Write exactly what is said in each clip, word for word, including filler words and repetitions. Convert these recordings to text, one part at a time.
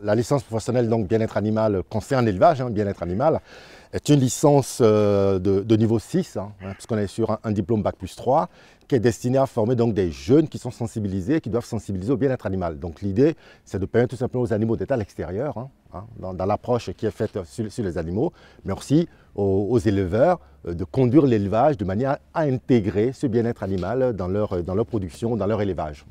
La licence professionnelle donc bien-être animal concerne l'élevage, hein, bien-être animal, est une licence euh, de, de niveau six, hein, puisqu'on est sur un, un diplôme bac plus trois, qui est destiné à former donc des jeunes qui sont sensibilisés, qui doivent sensibiliser au bien-être animal. Donc l'idée, c'est de permettre tout simplement aux animaux d'être à l'extérieur, hein, hein, dans, dans l'approche qui est faite sur, sur les animaux, mais aussi aux, aux éleveurs euh, de conduire l'élevage de manière à intégrer ce bien-être animal dans leur, dans leur production, dans leur élevage.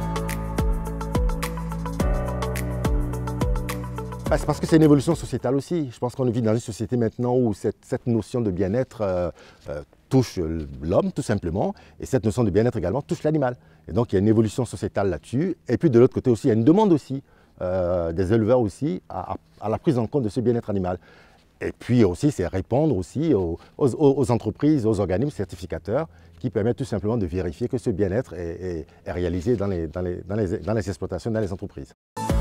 C'est parce que c'est une évolution sociétale aussi. Je pense qu'on vit dans une société maintenant où cette, cette notion de bien-être euh, euh, touche l'homme tout simplement, et cette notion de bien-être également touche l'animal. Et donc il y a une évolution sociétale là-dessus. Et puis de l'autre côté aussi, il y a une demande aussi euh, des éleveurs aussi à, à, à la prise en compte de ce bien-être animal. Et puis aussi, c'est répondre aussi aux, aux, aux entreprises, aux organismes certificateurs qui permettent tout simplement de vérifier que ce bien-être est, est, est réalisé dans les, dans, les, dans, les, dans les exploitations, dans les entreprises.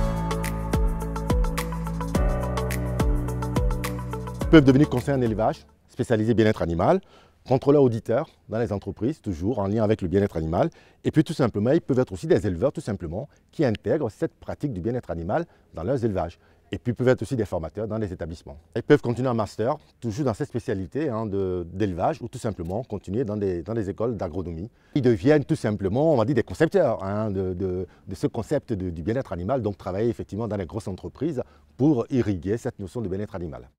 Peuvent devenir conseillers en élevage, spécialisés bien-être animal, contrôleurs auditeurs dans les entreprises, toujours en lien avec le bien-être animal. Et puis tout simplement, ils peuvent être aussi des éleveurs tout simplement qui intègrent cette pratique du bien-être animal dans leurs élevages. Et puis peuvent être aussi des formateurs dans les établissements. Ils peuvent continuer en master, toujours dans cette spécialité hein, d'élevage, ou tout simplement continuer dans des, dans des écoles d'agronomie. Ils deviennent tout simplement, on va dire, des concepteurs hein, de, de, de ce concept de, du bien-être animal, donc travailler effectivement dans les grosses entreprises pour irriguer cette notion de bien-être animal.